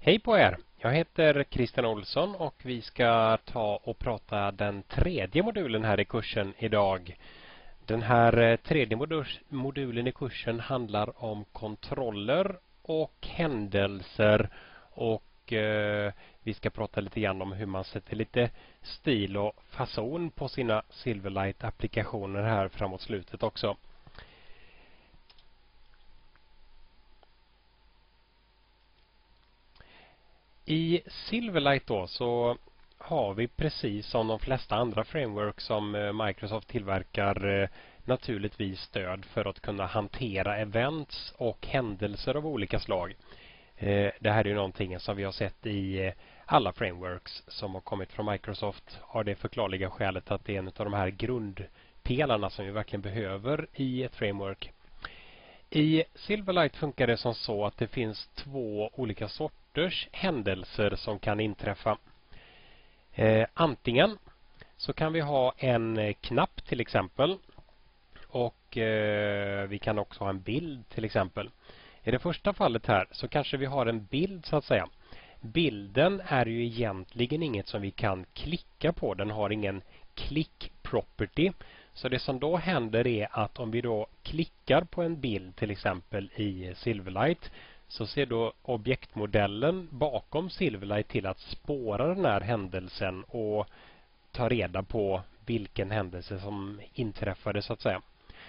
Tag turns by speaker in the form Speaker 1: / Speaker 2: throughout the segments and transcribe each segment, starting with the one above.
Speaker 1: Hej på er! Jag heter Christian Olsson och vi ska ta och prata den tredje modulen här i kursen idag. Den här tredje modulen i kursen handlar om kontroller och händelser och vi ska prata lite grann om hur man sätter lite stil och fason på sina Silverlight-applikationer här framåt slutet också. I Silverlight då så har vi precis som de flesta andra frameworks som Microsoft tillverkar naturligtvis stöd för att kunna hantera events och händelser av olika slag. Det här är ju någonting som vi har sett i alla frameworks som har kommit från Microsoft av det förklarliga skälet att det är en av de här grundpelarna som vi verkligen behöver i ett framework. I Silverlight funkar det som så att det finns två olika sorters händelser som kan inträffa. Antingen så kan vi ha en knapp till exempel och vi kan också ha en bild till exempel. I det första fallet här så kanske vi har en bild så att säga. Bilden är ju egentligen inget som vi kan klicka på. Den har ingen click property. Så det som då händer är att om vi då klickar på en bild till exempel i Silverlight så ser då objektmodellen bakom Silverlight till att spåra den här händelsen och ta reda på vilken händelse som inträffade så att säga.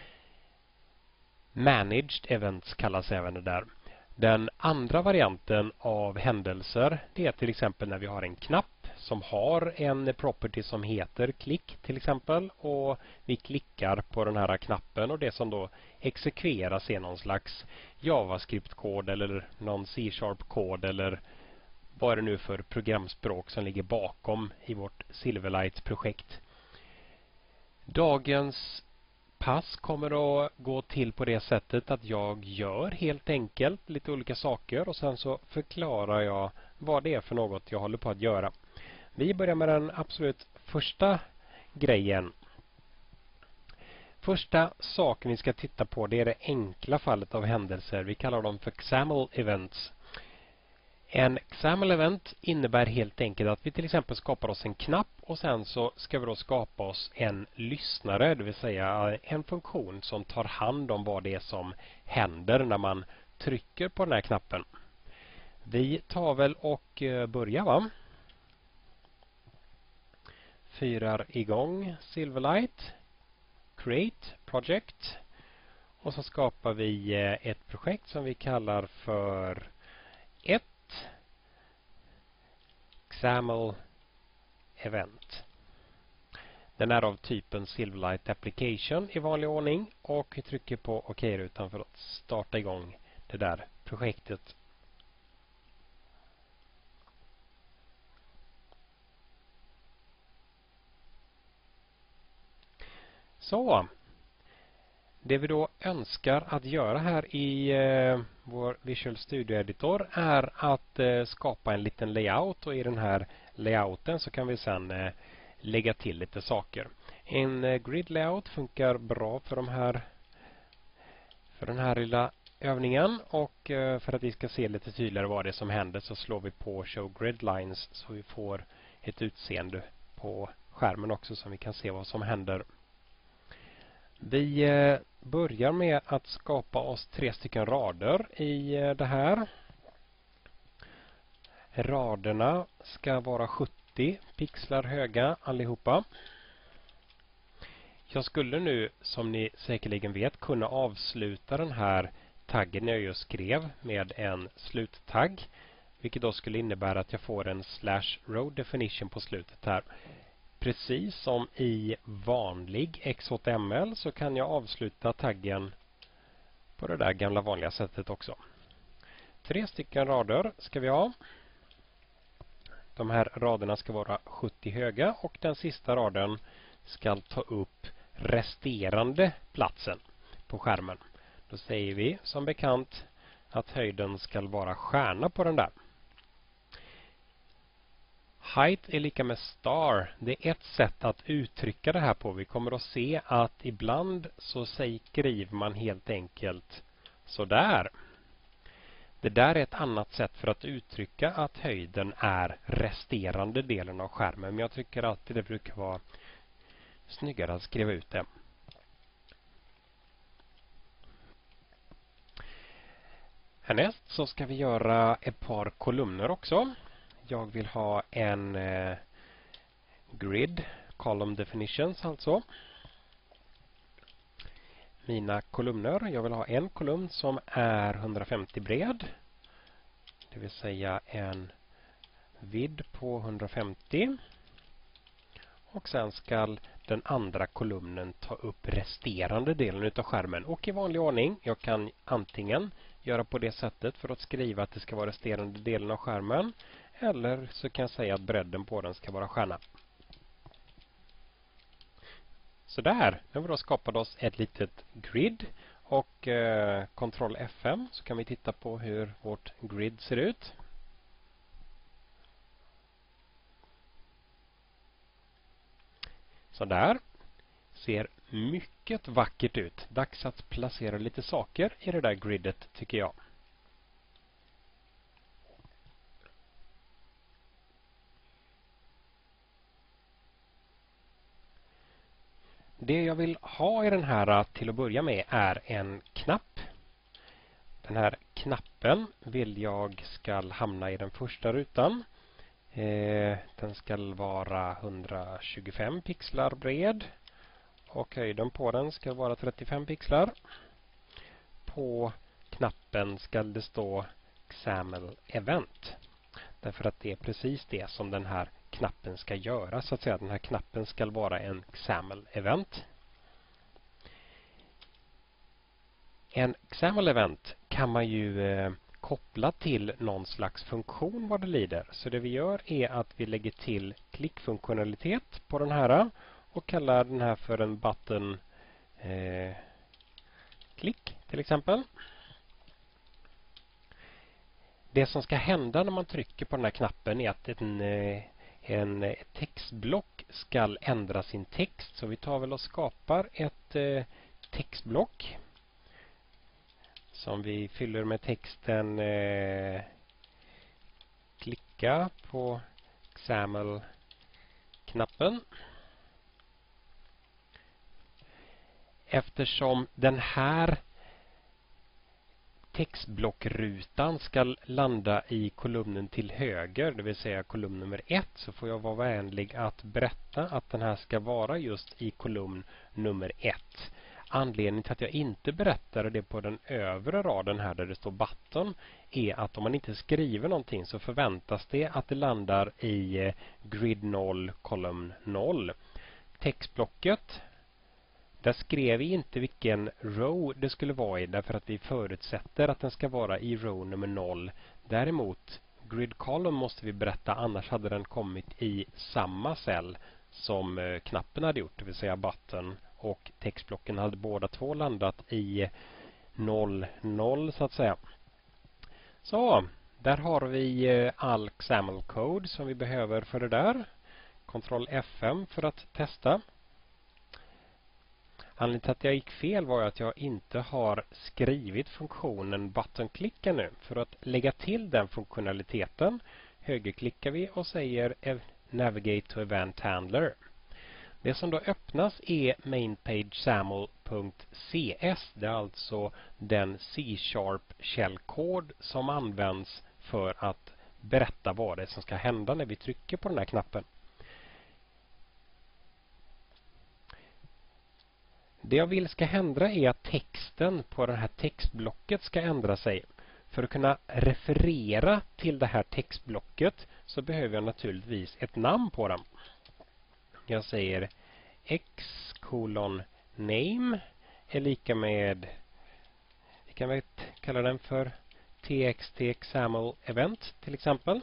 Speaker 1: Managed events kallas även det där. Den andra varianten av händelser det är till exempel när vi har en knapp som har en property som heter klick till exempel och vi klickar på den här knappen och det som då exekveras är någon slags JavaScript-kod eller någon C-sharp-kod eller vad är det nu för programspråk som ligger bakom i vårt Silverlight-projekt. Dagens pass kommer att gå till på det sättet att jag gör helt enkelt lite olika saker och sen så förklarar jag vad det är för något jag håller på att göra. Vi börjar med den absolut första grejen. Första saken vi ska titta på det är det enkla fallet av händelser. Vi kallar dem för XAML events. En XAML event innebär helt enkelt att vi till exempel skapar oss en knapp och sen så ska vi då skapa oss en lyssnare, det vill säga en funktion som tar hand om vad det är som händer när man trycker på den här knappen. Vi tar väl och börjar va? Fyrar igång Silverlight, Create Project och så skapar vi ett projekt som vi kallar för ett XAML event. Den är av typen Silverlight Application i vanlig ordning och vi trycker på OK-rutan för att starta igång det där projektet. Så, det vi då önskar att göra här i vår Visual Studio Editor är att skapa en liten layout och i den här layouten så kan vi sedan lägga till lite saker. En grid layout funkar bra för den här lilla övningen och för att vi ska se lite tydligare vad det är som händer så slår vi på Show Grid Lines så vi får ett utseende på skärmen också så vi kan se vad som händer. Vi börjar med att skapa oss 3 stycken rader i det här. Raderna ska vara 70 pixlar höga allihopa. Jag skulle nu, som ni säkerligen vet, kunna avsluta den här taggen jag just skrev med en sluttagg. Vilket då skulle innebära att jag får en /row definition på slutet här. Precis som i vanlig XHTML så kan jag avsluta taggen på det där gamla vanliga sättet också. 3 stycken rader ska vi ha. De här raderna ska vara 70 höga och den sista raden ska ta upp resterande platsen på skärmen. Då säger vi som bekant att höjden ska vara stjärna på den där. Height är lika med star. Det är ett sätt att uttrycka det här på. Vi kommer att se att ibland så skriver man helt enkelt så där. Det där är ett annat sätt för att uttrycka att höjden är resterande delen av skärmen. Men jag tycker alltid det brukar vara snyggare att skriva ut det. Härnäst så ska vi göra ett par kolumner också. Jag vill ha en grid, column definitions alltså. Mina kolumner, jag vill ha en kolumn som är 150 bred. Det vill säga en vidd på 150. Och sen ska den andra kolumnen ta upp resterande delen utav skärmen. Och i vanlig ordning, jag kan antingen göra på det sättet för att skriva att det ska vara resterande delen av skärmen. Eller så kan jag säga att bredden på den ska vara stjärna. Så där, nu har vi då skapat oss ett litet grid. Och Ctrl F5 så kan vi titta på hur vårt grid ser ut. Så där ser mycket vackert ut. Dags att placera lite saker i det där gridet tycker jag. Det jag vill ha i den här till att börja med är en knapp. Den här knappen vill jag ska hamna i den första rutan. Den ska vara 125 pixlar bred och höjden på den ska vara 35 pixlar. På knappen ska det stå XAML event. Därför att det är precis det som den här knappen ska göra. Så att säga, den här knappen ska vara en XAML event. En XAML event kan man ju koppla till någon slags funktion vad det lider. Så det vi gör är att vi lägger till klickfunktionalitet på den här och kallar den här för en button klick till exempel. Det som ska hända när man trycker på den här knappen är att en textblock ska ändra sin text. Så vi tar väl och skapar ett textblock som vi fyller med texten klicka på XAML-knappen. Eftersom den här textblockrutan ska landa i kolumnen till höger, det vill säga kolumn nummer 1, så får jag vara vänlig att berätta att den här ska vara just i kolumn nummer 1. Anledningen till att jag inte berättar det på den övre raden här där det står button är att om man inte skriver någonting så förväntas det att det landar i grid 0, kolumn 0. Textblocket, där skrev vi inte vilken row det skulle vara i därför att vi förutsätter att den ska vara i row nummer 0. Däremot grid column måste vi berätta, annars hade den kommit i samma cell som knappen hade gjort, det vill säga button, och textblocken hade båda två landat i 00 så att säga. Så, där har vi all XAML-code som vi behöver för det där. Ctrl F5 för att testa. Anledningen till att jag gick fel var att jag inte har skrivit funktionen button click nu. För att lägga till den funktionaliteten högerklickar vi och säger navigate to event handler. Det som då öppnas är mainPageSAML.cs. Det är alltså den C-sharp källkod som används för att berätta vad det är som ska hända när vi trycker på den här knappen. Det jag vill ska hända är att texten på det här textblocket ska ändra sig. För att kunna referera till det här textblocket så behöver jag naturligtvis ett namn på den. Jag säger x:"name" är lika med, vi kan väl kalla den för txt:"XAML-event" till exempel.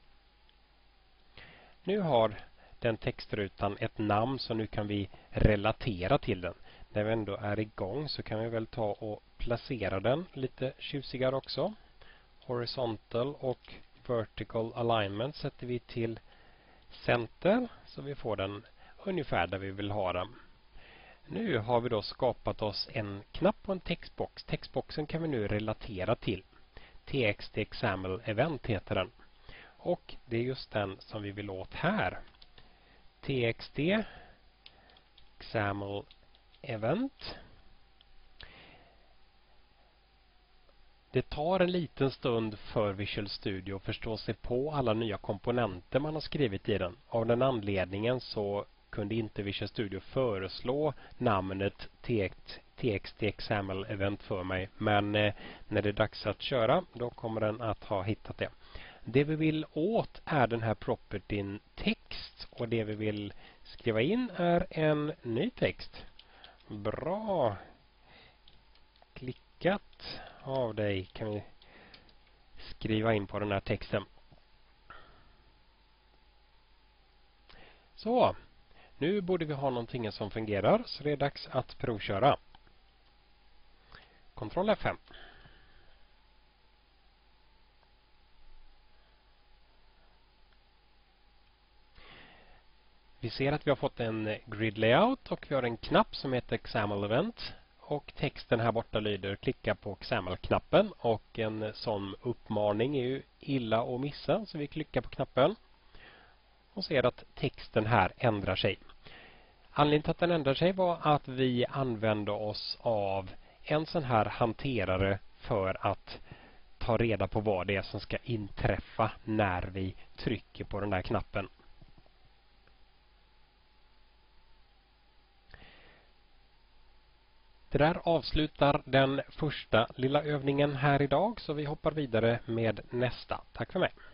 Speaker 1: Nu har den textrutan ett namn så nu kan vi relatera till den. När vi ändå är igång så kan vi väl ta och placera den lite tjusigare också. Horizontal och vertical alignment sätter vi till center så vi får den ungefär där vi vill ha den. Nu har vi då skapat oss en knapp och en textbox. Textboxen kan vi nu relatera till. txt-xaml event heter den. Och det är just den som vi vill åt här. txt-xaml event. Det tar en liten stund för Visual Studio att förstå sig på alla nya komponenter man har skrivit i den. Av den anledningen så kunde inte Visual Studio föreslå namnet txt-xaml event för mig. Men när det är dags att köra, då kommer den att ha hittat det. Det vi vill åt är den här propertyn text, och det vi vill skriva in är en ny text. Bra klickat av dig, kan vi skriva in på den här texten. Så, nu borde vi ha någonting som fungerar, så det är dags att provköra. Ctrl F5. Vi ser att vi har fått en grid layout och vi har en knapp som heter XAML event. Och texten här borta lyder klicka på XAML-knappen, och en sån uppmaning är ju illa att missa, så vi klickar på knappen och ser att texten här ändrar sig. Anledningen till att den ändrar sig var att vi använde oss av en sån här hanterare för att ta reda på vad det är som ska inträffa när vi trycker på den här knappen. Det där avslutar den första lilla övningen här idag, så vi hoppar vidare med nästa. Tack för mig!